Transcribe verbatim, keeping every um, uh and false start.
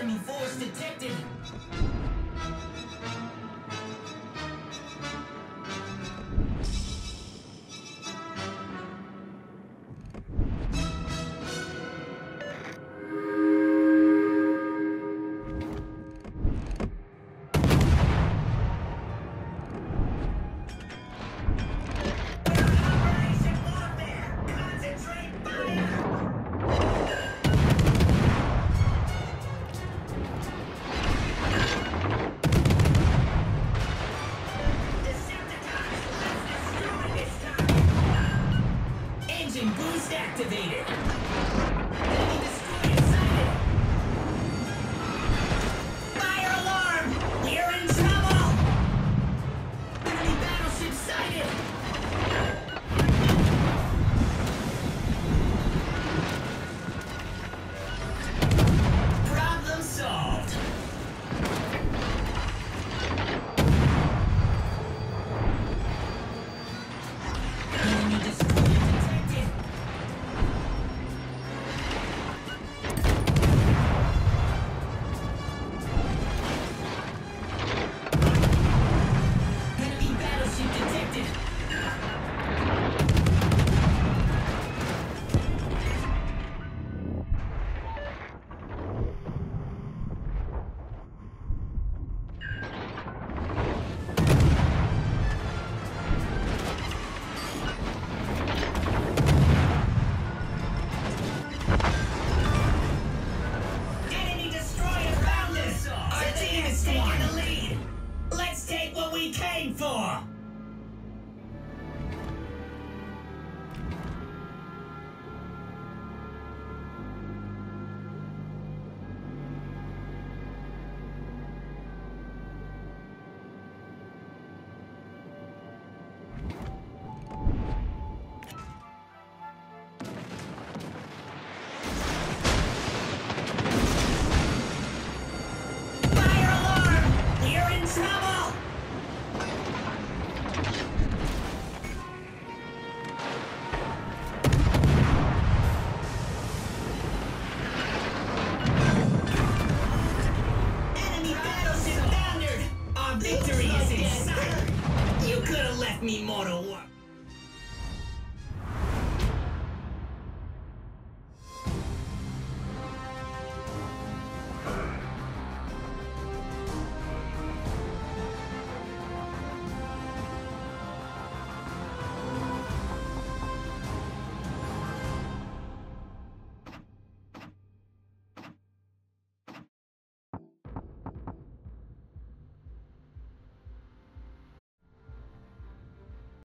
Enemy force detected. Engine boost activated. Enemy destroyer sighted. Fire alarm! We're in trouble! Enemy battleship sighted. Problem solved. Enemy destroyer detected. Enemy battleship detected. Enemy destroyer found us. Our team is taking the lead. Let's take what we came for. Fire alarm! We're in trouble! Enemy battleship foundered! Our victory is in sight! You could have left me more to work.